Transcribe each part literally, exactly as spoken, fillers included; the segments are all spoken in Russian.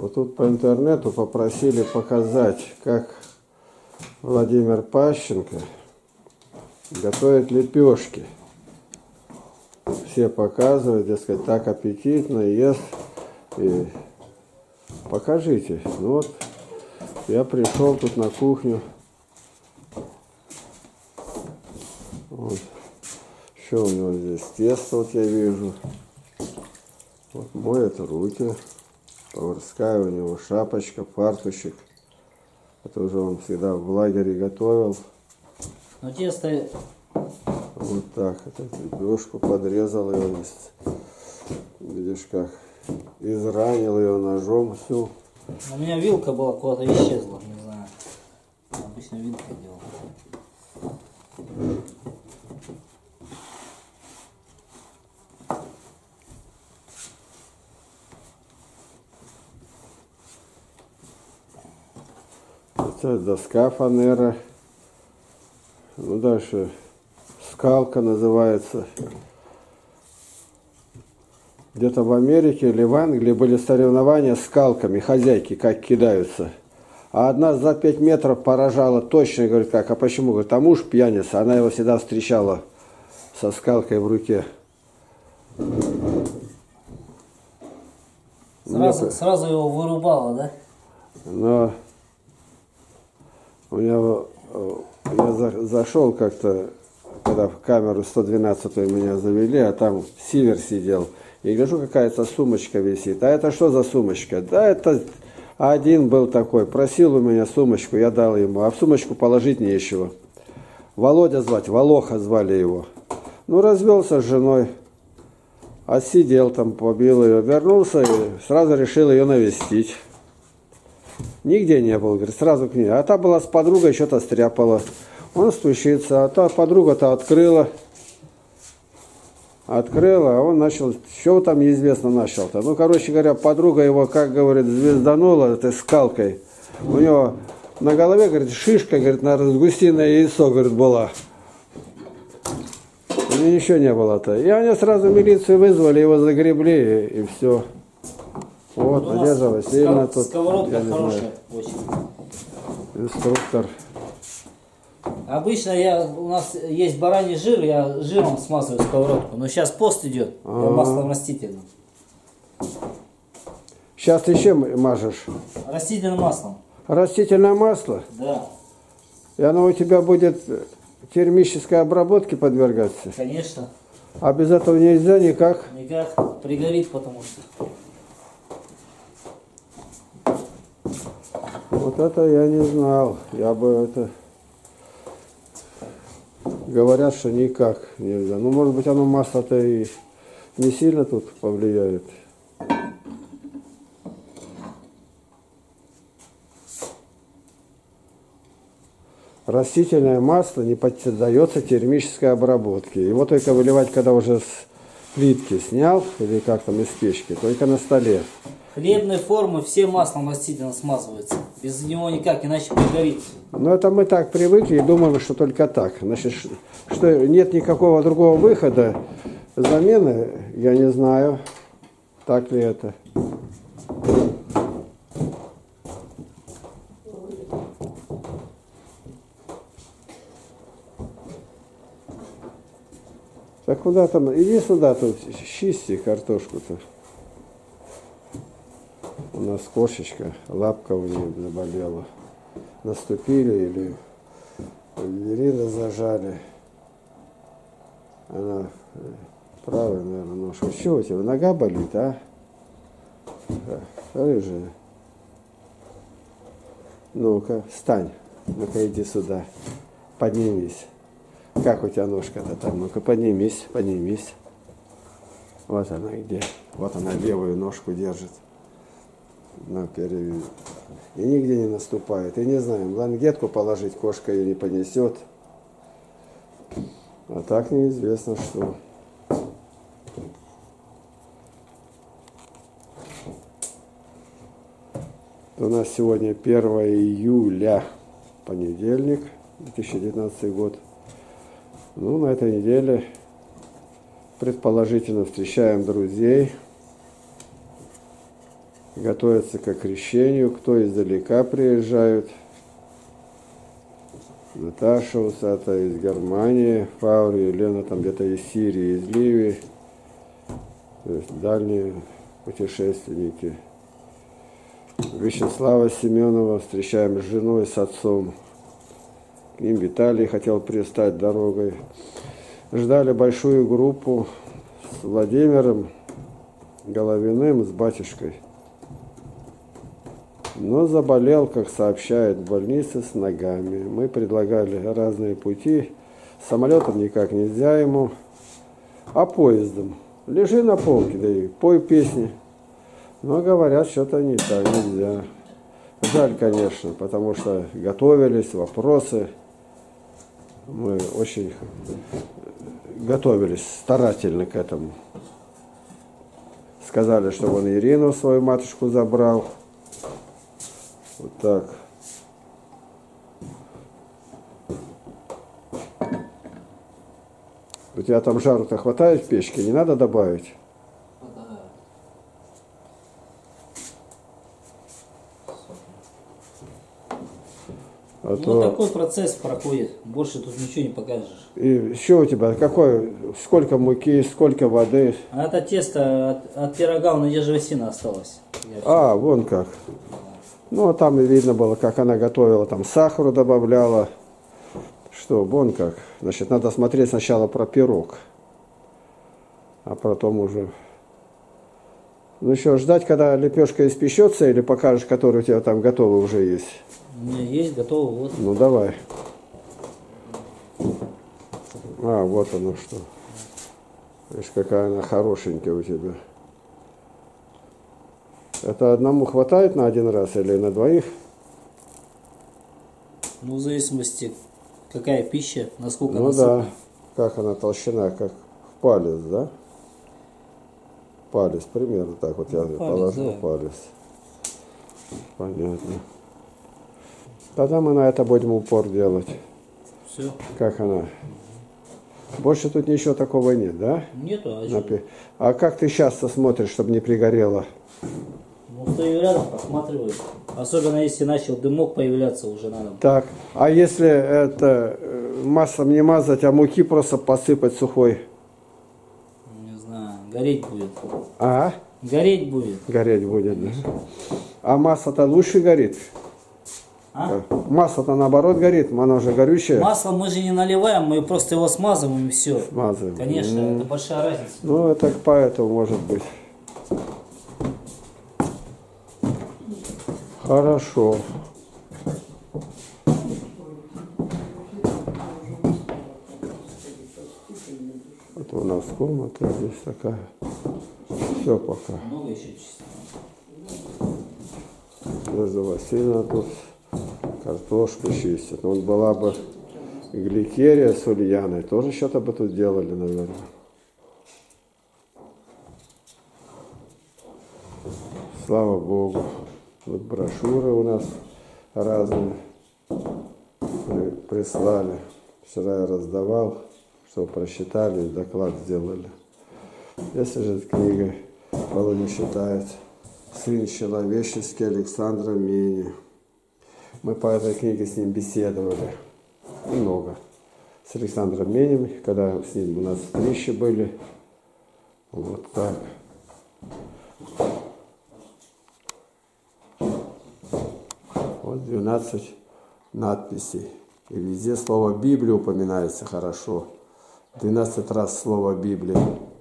Вот тут по интернету попросили показать, как Владимир Пащенко готовит лепешки. Все показывают, дескать, так аппетитно ест. И покажите. Ну вот, я пришел тут на кухню. Вот. Что у него здесь? Тесто вот я вижу. Вот моет руки. Поварская у него шапочка, фарточек. Это уже он всегда в лагере готовил. Но тесто... Вот так. Это лепешку подрезал его. Видишь как. Изранил ее ножом всю. У меня вилка была, куда-то исчезла, не знаю. Обычно вилка делал. Это доска фанера. Ну дальше скалка называется. Где-то в Америке или в Англии были соревнования с скалками, хозяйки как кидаются. А одна за пять метров поражала точно, говорит, как, а почему? Говорит, а муж пьяница, она его всегда встречала со скалкой в руке. Сразу, Мне... сразу его вырубала, да? Но у меня, я за, зашел как-то, когда в камеру сто двенадцатую меня завели, а там Сивер сидел. И гляжу, какая-то сумочка висит. А это что за сумочка? Да, это один был такой. Просил у меня сумочку, я дал ему. А в сумочку положить нечего. Володя звать, Волоха звали его. Ну, развелся с женой. Отсидел там, побил ее. Вернулся и сразу решил ее навестить. Нигде не был, говорит, сразу к ней. А та была с подругой, что-то стряпала. Он стучится, а та подруга-то открыла. Открыла, а он начал, что там неизвестно начал-то. Ну, короче говоря, подруга его, как говорит, звезданула этой скалкой. У него на голове, говорит, шишка, говорит, на гусиное яйцо, говорит, была. У него ничего не было-то. И они сразу милицию вызвали, его загребли, и, и все. Вот, вот Надежда Васильевна тут. Сковородка хорошая, очень. Инструктор. Обычно я, у нас есть бараний жир, я жиром смазываю сковородку, но сейчас пост идет, я маслом растительным. Сейчас ты чем мажешь? Растительным маслом. Растительное масло? Да. И оно у тебя будет термической обработке подвергаться? Конечно. А без этого нельзя никак? Никак, пригорит, потому что. Вот это я не знал, я бы это... Говорят, что никак нельзя. Ну, может быть, оно масло-то и не сильно тут повлияет. Растительное масло не поддается термической обработке. Его только выливать, когда уже с плитки снял, или как там из печки, только на столе. Хлебные формы все маслом растительно смазываются. Без него никак, иначе пригорит. Ну, это мы так привыкли и думаем, что только так. Значит, что нет никакого другого выхода, замены, я не знаю, так ли это. Так куда там? Иди сюда, тут чисти картошку-то. У нас кошечка, лапка у нее заболела. Наступили или лирина зажали. Она правая, наверное, ножка. Что у тебя, нога болит, а? Рыжая. Ну-ка, встань. Ну-ка, иди сюда. Поднимись. Как у тебя ножка-то там? Ну-ка, поднимись, поднимись. Вот она где. Вот она левую ножку держит. На перевес. И нигде не наступает. И не знаем, лангетку положить кошка ее не понесет. А так неизвестно что. У нас сегодня первое июля, понедельник, две тысячи девятнадцатый год. Ну, на этой неделе предположительно встречаем друзей. готовятся к крещению, кто издалека приезжают. Наташа Усата из Германии, Фаури, Елена там где-то из Сирии, из Ливии. То есть дальние путешественники. Вячеслава Семенова встречаем с женой, с отцом. К ним Виталий хотел пристать дорогой. Ждали большую группу с Владимиром Головиным, с батюшкой. Но заболел, как сообщает, в больнице с ногами. Мы предлагали разные пути. Самолетом никак нельзя ему, а поездом. Лежи на полке, да и пой песни. Но говорят, что-то не так, нельзя. Жаль, конечно, потому что готовились, вопросы. Мы очень готовились старательно к этому. Сказали, что он Ирину, свою матушку, забрал. Вот так. У тебя там жару-то хватает в печке, не надо добавить? А ну, то... такой процесс проходит. Больше тут ничего не покажешь. И еще у тебя какой, сколько муки, сколько воды? А это тесто от, от пирога у Надежды Васильевны осталось. Я А, вон как. Ну, там и видно было, как она готовила, там сахару добавляла. Что, вон как. Значит, надо смотреть сначала про пирог. А потом уже... Ну что, ждать, когда лепешка испечется, или покажешь, который у тебя там готовый уже есть? У меня есть, готово, вот. Ну, давай. А, вот оно что. Видишь, какая она хорошенькая у тебя. Это одному хватает на один раз или на двоих? Ну, в зависимости, какая пища, насколько ну она да, сытная. Как она толщина, как в палец, да? Палец, примерно так вот я палец, положил да. палец. Понятно. Тогда мы на это будем упор делать. Все. Как она? Больше тут ничего такого нет, да? Нету, а Напи- А как ты часто смотришь, чтобы не пригорело? Ну, стою рядом, посматриваю. Особенно если начал дымок появляться уже надо. Так, а если это э, маслом не мазать, а муки просто посыпать сухой? Не знаю, гореть будет. А? Гореть будет. Гореть будет, да? А масло-то лучше горит? А? Масло-то наоборот горит, оно же горючее. Масло мы же не наливаем, мы просто его смазываем и все. Смазываем. Конечно, М. это большая разница. Ну, это поэтому может быть. Хорошо. Это у нас комната здесь такая. Все пока. Много еще чисто. Надежда Васильевна тут картошку чистит. Вот была бы гликерия с Ульяной, тоже что-то бы тут делали, наверное. Слава Богу. Вот брошюры у нас разные прислали. Вчера я раздавал, чтобы прочитали, доклад сделали. Если же книга Володя считает «Сын человеческий» Александра Мини. Мы по этой книге с ним беседовали много. С Александром Минем, когда с ним у нас встречи были. Вот так. Вот двенадцать надписей. И везде слово Библия упоминается хорошо. двенадцать раз слово Библия.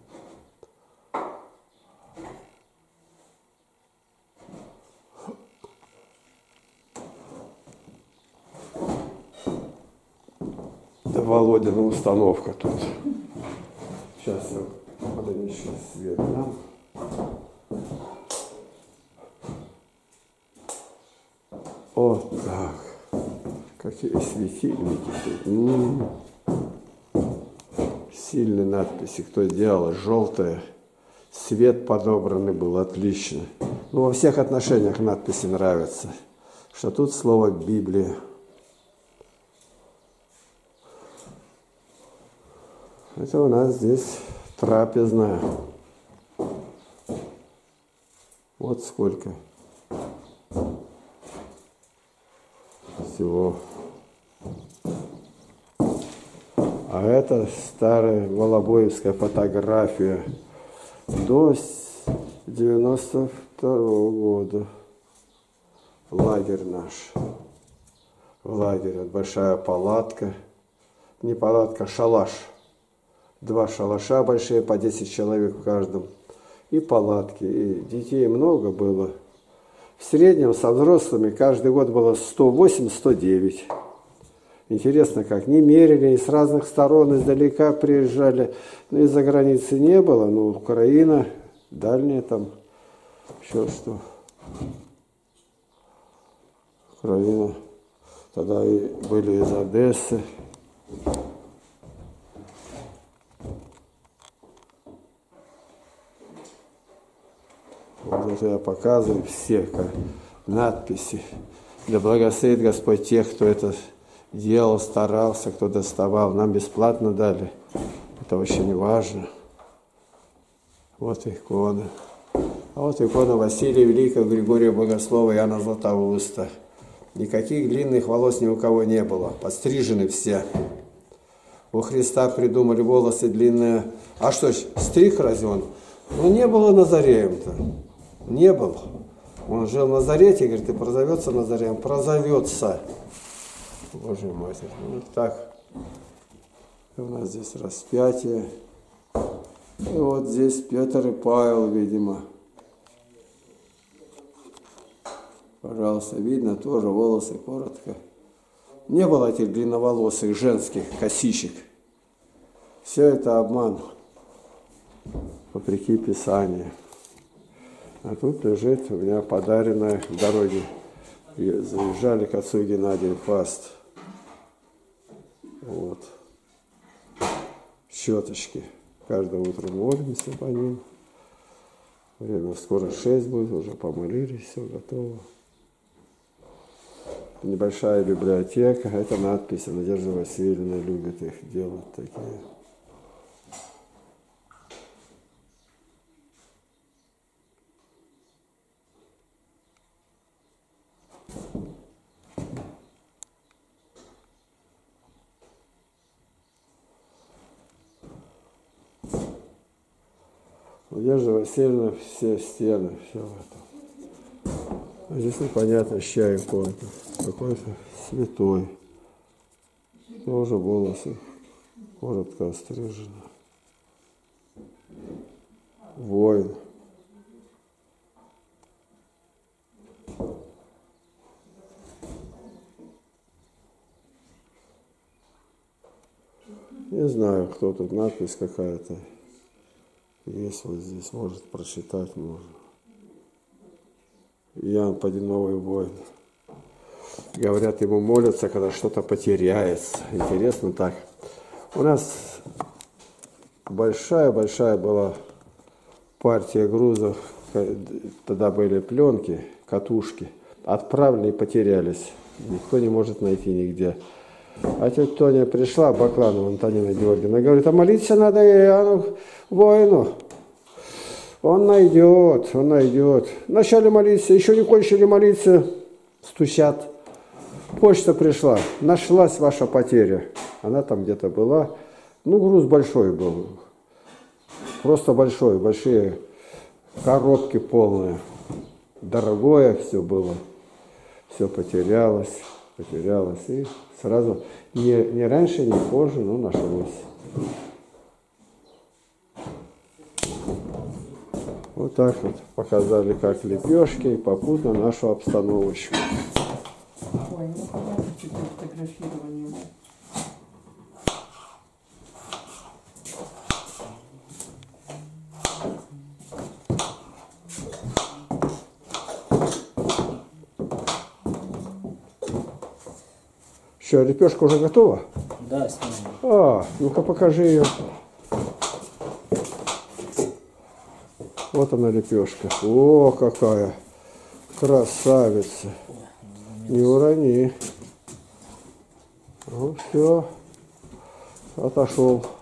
Да Володина установка тут. Сейчас я подниму свет. Да? Вот так. Какие светильники тут. М-м-м. Сильные надписи. Кто делал? Желтые. Свет подобранный был. Отлично. Ну, во всех отношениях надписи нравятся. Что тут слово Библия. Это у нас здесь трапезная. Вот сколько всего. А это старая волобоевская фотография до девяносто второго года. Лагерь наш. В лагере большая палатка. Не палатка, шалаш. Два шалаша большие, по десять человек в каждом. И палатки. И детей много было. В среднем со взрослыми каждый год было сто восемь — сто девять. Интересно, как не мерили, и с разных сторон издалека приезжали. Но из-за границы не было, но Украина, дальняя там, еще что. Украина. Тогда и были из Одессы. Вот это я показываю все как надписи. Да благословит Господь тех, кто это делал, старался, кто доставал. Нам бесплатно дали. Это очень важно. Вот икона. А вот икона Василия Великого, Григория Богослова, Иоанна Златоуста. Никаких длинных волос ни у кого не было. Подстрижены все. У Христа придумали волосы длинные. А что ж, стриг разве он? Ну не было Назареем-то. Не был. Он жил в Назарете, говорит, и прозовется Назареем. Прозовется. Боже мой. Вот так. У нас здесь распятие. И вот здесь Петр и Павел, видимо. Пожалуйста, видно тоже волосы коротко. Не было этих длинноволосых женских косичек. Все это обман, вопреки Писанию. А тут лежит у меня подаренная в дороге. Заезжали к отцу Геннадию Фаст. Вот. Щеточки. Каждое утро молимся по ним. Время скоро шесть будет, уже помолились, все готово. Небольшая библиотека. Это надпись. Надежда Васильевна любит их делать такие. Надежда Васильевна, все стены, все это. А здесь непонятно, чья икона. Какой-то святой. Тоже волосы коротко острижены. Воин. Не знаю, кто тут, надпись какая-то. Есть вот здесь, может прочитать можно. Иоанн Подиновый воин. Говорят, ему молятся, когда что-то потеряется. Интересно так. У нас большая-большая была партия грузов. Тогда были пленки, катушки. Отправили и потерялись. Никто не может найти нигде. А тетя Тоня пришла, Бакланова Антонина Георгиевна, говорит, а молиться надо Иоанну воину. Он найдет, он найдет. Начали молиться, еще не кончили молиться, стучат. Почта пришла, нашлась ваша потеря. Она там где-то была. Ну, груз большой был. Просто большой, большие коробки полные. Дорогое все было. Все потерялось, потерялось. И сразу, не, не раньше, не позже, но нашлось. Вот так вот показали, как лепешки, и попутно нашу обстановочку. Ой, ну понятно, что-то фотографирование. Что, лепешка уже готова? Да, снимаю. А, ну-ка покажи ее. Вот она лепешка. О, какая красавица. Не урони. Ну все, отошел.